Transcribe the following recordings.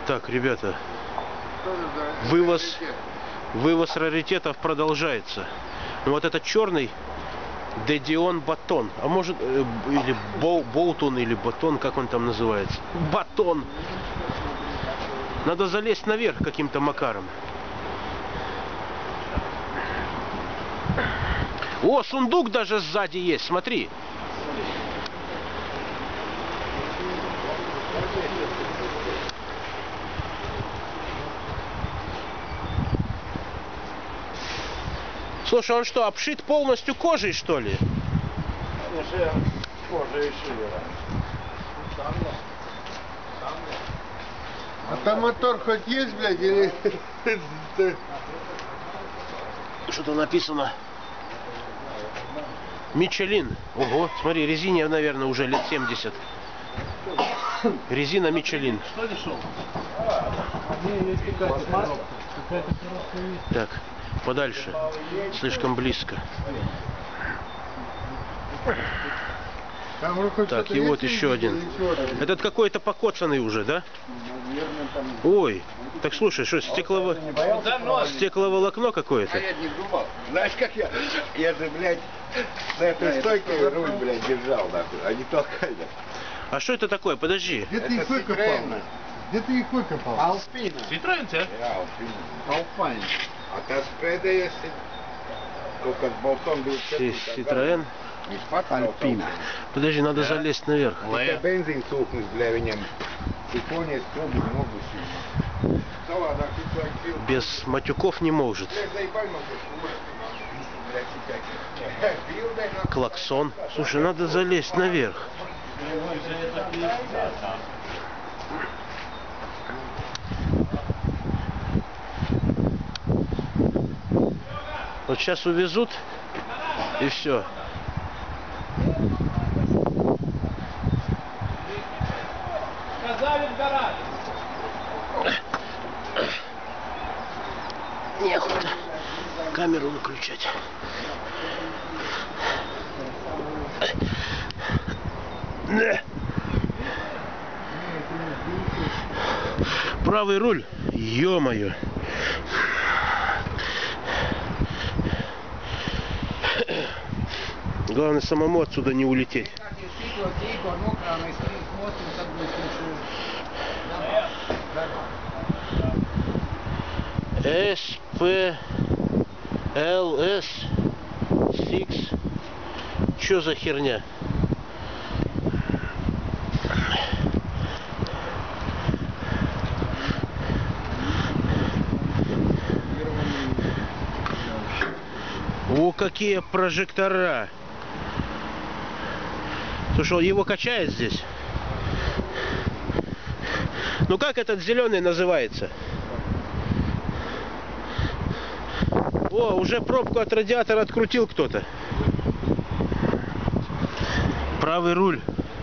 Так, ребята, вывоз раритетов продолжается. Ну, вот этот черный Дедион Батон, а может или Боутон, или Батон, как он там называется. Батон. Надо залезть наверх каким-то макаром. О, сундук даже сзади есть, смотри. Слушай, он что, обшит полностью кожей, что ли? Кожей шили. А там мотор хоть есть, блядь, или... Что-то написано. Мичелин. Ого, смотри, резине, наверное, уже лет 70. Резина Мичелин. Что дешево? Так, подальше. Слишком близко. Так, и вот еще один. Этот какой-то покоцанный уже, да? Ой, так слушай, что, стекловолокно какое-то? А я не думал. Знаешь, как я же, блядь, с этой стойкой руль, блядь, держал, нахуй, а не толкали. А что это такое? Подожди. Где ты их выкопал? Где ты их выкопал? Алпина. Citroen, да? Алпайн. А та спреда есть. Только болтон был... Citroen. Альпина. Подожди, надо залезть наверх. Это бензин сухнет, бля, в нем. Сухонец, пробуй, много сильно. Без матюков не может. Клаксон. Слушай, надо залезть наверх. Вот сейчас увезут, и все. Неохота камеру выключать. Правый руль, ё-моё. Главное самому отсюда не улететь. SPLS6. Чё за херня? О, какие прожектора! Слушай, его качает здесь. Ну как этот зеленый называется? О, уже пробку от радиатора открутил кто-то. Правый руль.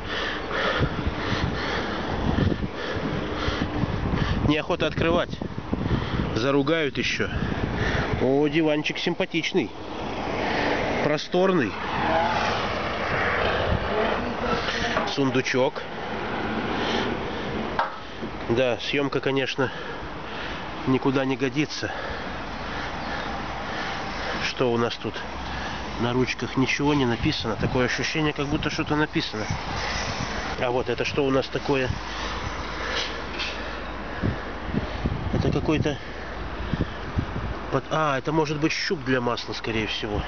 Неохота открывать. Заругают еще. О, диванчик симпатичный. Просторный. Сундучок. Да, съемка, конечно, никуда не годится. Что у нас тут? На ручках ничего не написано. Такое ощущение, как будто что-то написано. А вот это что у нас такое? Это какой-то... А, это может быть щуп для масла, скорее всего.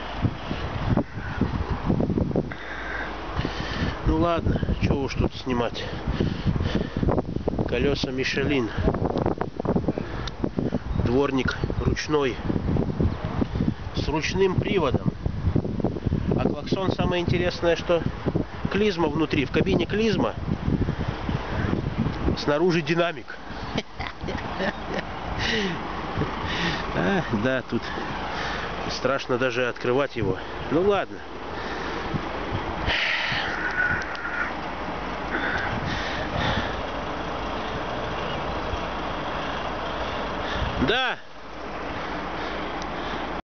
Ну ладно, чего уж тут снимать. Колеса Мишелин. Дворник ручной. С ручным приводом. А клаксон, самое интересное, что клизма внутри. В кабине клизма. Снаружи динамик. Да, тут страшно даже открывать его. Ну ладно. Да,